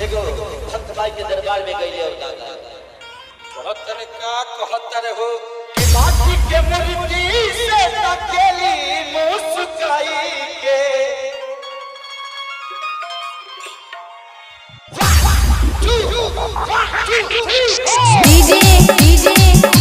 देखो भक्त भाई के दरबार में गई और दादा कहतर का कहतर हो कि माटी के मूर्ति से तकेली मुस्काई के डीजे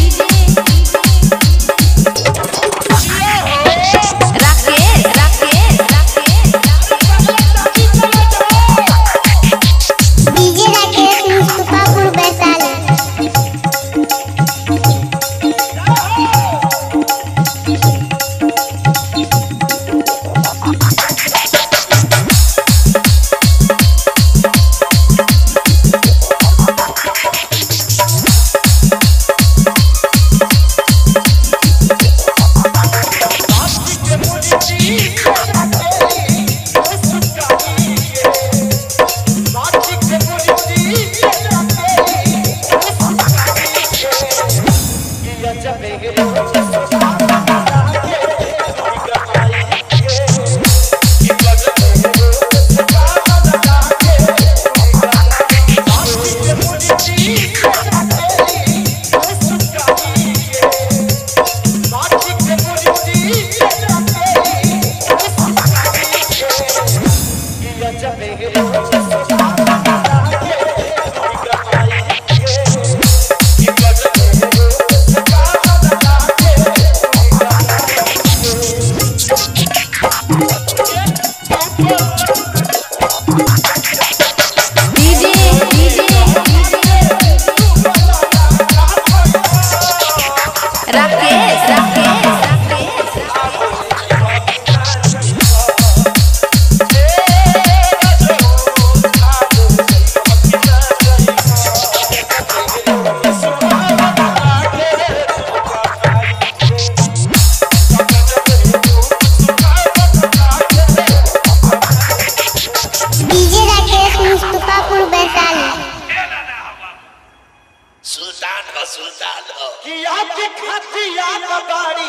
सुल्तान हो कि आपकी खतिया कबाड़ी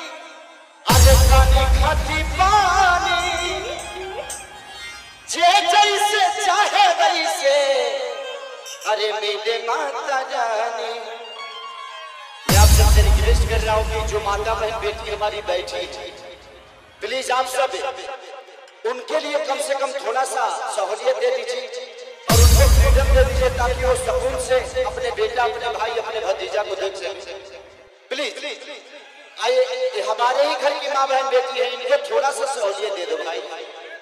अरे पानी खती पानी जे जैसे चाहे वैसे अरे मेरे माता रानी मैं आप सबसे रिक्वेस्ट कर रहा हूँ कि जो माता बहन बेटी हमारी बैठी प्लीज आप सब उनके लिए कम से कम थोड़ा सा सहूलियत दे दीजिए और उनको फ्रीडम दे दीजिए ताकि वो सुकून से अपने बेटा अपने भाई अपने भतीजा को देख सके प्लीज आइए हमारे ही घर की माँ बहन बेटी है इनको थोड़ा सा सहूलियत दे दो भाई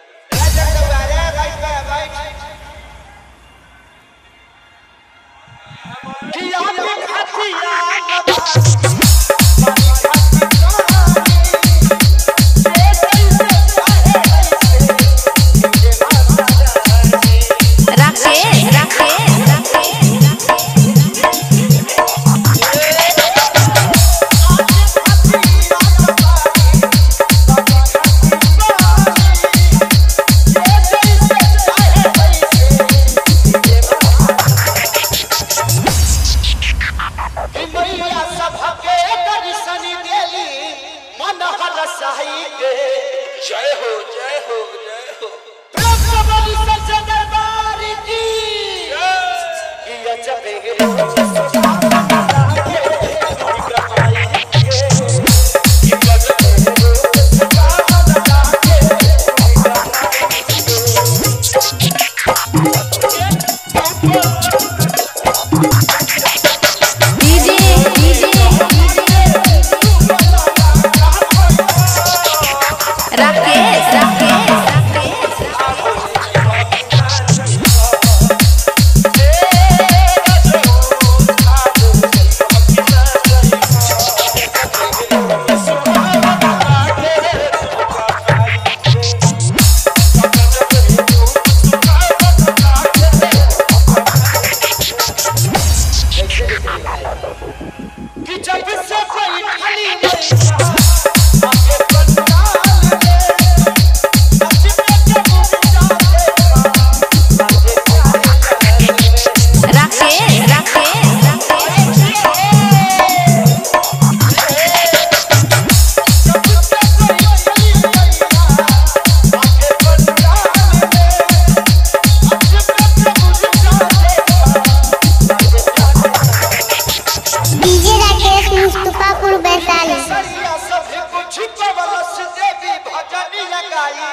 जय हो जय हो जय हो राकेश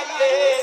के